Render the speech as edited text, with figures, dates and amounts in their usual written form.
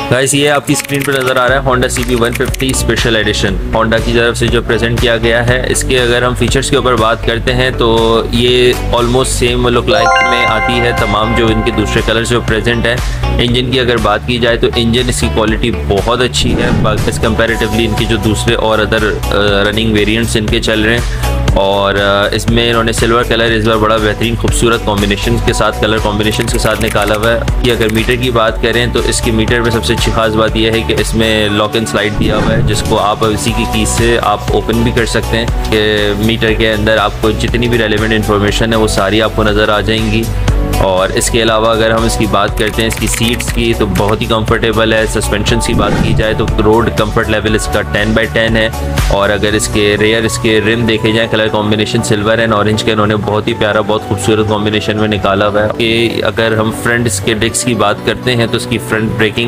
Guys ये आपकी screen पर नज़र आ रहा है Honda CB 150 special edition Honda की तरफ से जो प्रेजेंट किया गया है। इसके अगर हम फीचर्स के ऊपर बात करते हैं तो ये ऑलमोस्ट सेम लुक लाइक में आती है तमाम जो इनके दूसरे कलर्स जो प्रेजेंट है। इंजन की अगर बात की जाए तो इंजन इसकी क्वालिटी बहुत अच्छी है इस कंपैरेटिवली इनके जो दूसरे और अदर रनिंग वेरिएंट्स इनके चल रहे हैं। और इसमें इन्होंने सिल्वर कलर इस बार बड़ा बेहतरीन खूबसूरत कॉम्बिनेशन के साथ कलर कॉम्बिनेशन के साथ निकाला हुआ है। कि अगर मीटर की बात करें तो इसके मीटर में सबसे अच्छी खास बात यह है कि इसमें लॉक एंड स्लाइड दिया हुआ है, जिसको आप इसी की कीज से आप ओपन भी कर सकते हैं कि मीटर के अंदर आपको जितनी भी रेलिवेंट इन्फॉर्मेशन है वो सारी आपको नज़र आ जाएंगी। और इसके अलावा अगर हम इसकी बात करते हैं इसकी सीट्स की तो बहुत ही कंफर्टेबल है। सस्पेंशन की बात की जाए तो रोड कंफर्ट लेवल इसका 10/10 है। और अगर इसके रेयर इसके रिम देखे जाए colour combination silver and orange के इन्होंने बहुत ही प्यारा बहुत खूबसूरत कॉम्बिनेशन में निकाला हुआ है। कि अगर हम फ्रंट इसके डिस्क की बात करते हैं तो इसकी फ्रंट ब्रेकिंग